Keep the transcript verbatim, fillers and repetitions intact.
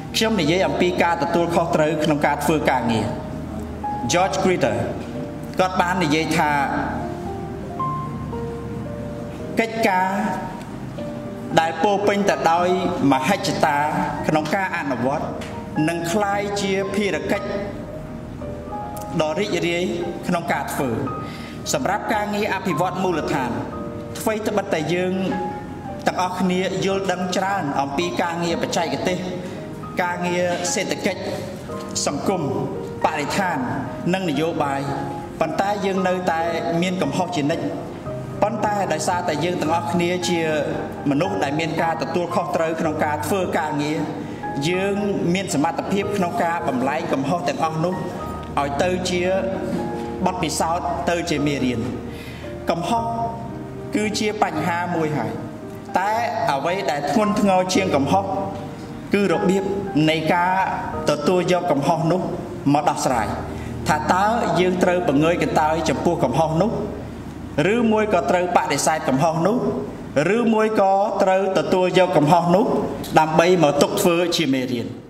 ខ្ញុំនិយាយអំពីការទទួលខុសត្រូវក្នុងការធ្វើការងារ George Grider គាត់បាននិយាយថាកិច្ចការដែលពោពេញទៅដោយមហិច្ឆតាក្នុងការអនុវត្តនឹងคล้ายជាភារកិច្ចដ៏រីករាយក្នុងការធ្វើសម្រាប់ការងារអភិវឌ្ឍមូលដ្ឋានអ្វីត្បិតតែយើងទាំងអស់គ្នាយល់ដឹងច្រើនអំពីការងារបច្ចេកទេសការងារសេដ្ឋកិច្ចសង្គមបរិស្ថាននិងនយោបាយប៉ុន្តែយើងនៅតែមានកំហុសជានិច្ចប៉ុន្តែដោយសារតែយើងទាំងអស់គ្នាជាមនុស្សដែលមានការទទួលខុសត្រូវក្នុងការធ្វើការងារយើងមានសមត្ថភាពក្នុងការបំលែងកំហុសទាំងអស់នោះឲ្យទៅជាបទពិសោធន៍ទៅជាមេរៀនកំហុសគឺជាបញ្ហាមួយហើយតែអ្វីដែលធ្ងន់ធ្ងរជាងកំហុសគឺរបៀបនៃការទទួលយកកំហុសនោះមកដោះស្រាយថាតើយើងត្រូវបង្ងើយកន្តើយចំពោះកំហុសនោះឬមួយក៏ត្រូវបដិសេធកំហុសនោះឬមួយក៏ត្រូវទទួលយកកំហុសនោះដើម្បីមកទុកធ្វើជាមេរៀន